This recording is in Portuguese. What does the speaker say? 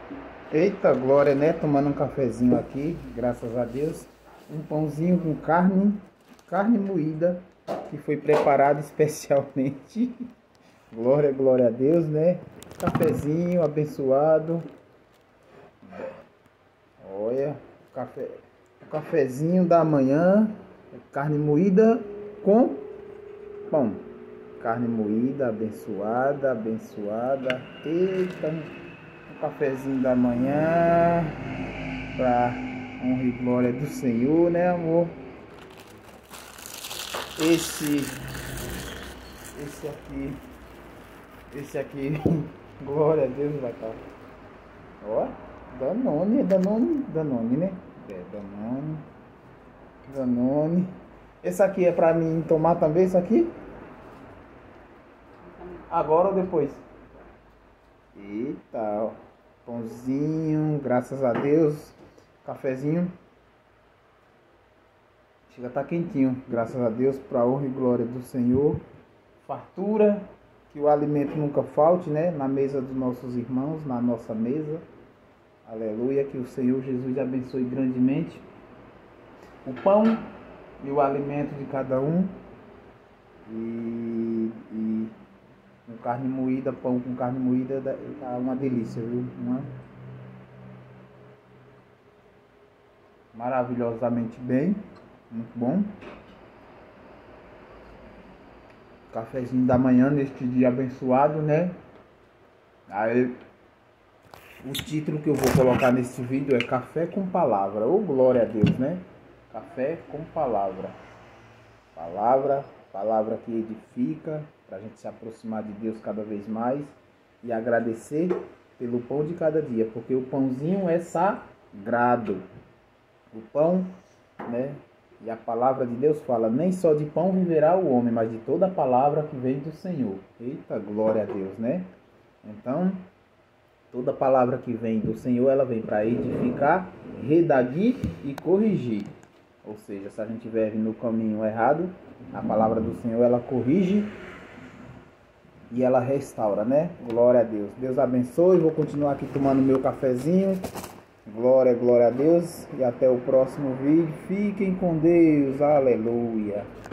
Eita glória, né? Tomando um cafezinho aqui, graças a Deus. Um pãozinho com carne moída, que foi preparado especialmente. Glória, glória a Deus, né? Cafezinho abençoado. Olha, o cafezinho da manhã, carne moída com pão. Carne moída, abençoada, abençoada. Eita, um cafezinho da manhã, para honra e glória do Senhor, né, amor? Esse aqui, glória a Deus, vai estar. Ó, Danone, né? É, Danone. Esse aqui é pra mim tomar também, isso aqui? Agora ou depois? Eita, ó. Pãozinho, graças a Deus. Cafezinho. Chega, tá quentinho, graças a Deus, pra honra e glória do Senhor. Fartura, que o alimento nunca falte, né? Na mesa dos nossos irmãos, na nossa mesa. Aleluia, que o Senhor Jesus abençoe grandemente o pão e o alimento de cada um. E com carne moída, pão com carne moída, tá uma delícia, viu? Maravilhosamente bem, muito bom. Cafezinho da manhã neste dia abençoado, né? Aí, o título que eu vou colocar nesse vídeo é Café com Palavra. Ô, glória a Deus, né? Café com Palavra. Palavra que edifica, para a gente se aproximar de Deus cada vez mais e agradecer pelo pão de cada dia, porque o pãozinho é sagrado. O pão, né? E a palavra de Deus fala, nem só de pão viverá o homem, mas de toda a palavra que vem do Senhor. Eita, glória a Deus, né? Então, toda palavra que vem do Senhor, ela vem para edificar, redaguir e corrigir. Ou seja, se a gente estiver no caminho errado, a palavra do Senhor, ela corrige e ela restaura, né? Glória a Deus. Deus abençoe. Vou continuar aqui tomando meu cafezinho. Glória, glória a Deus. E até o próximo vídeo. Fiquem com Deus. Aleluia.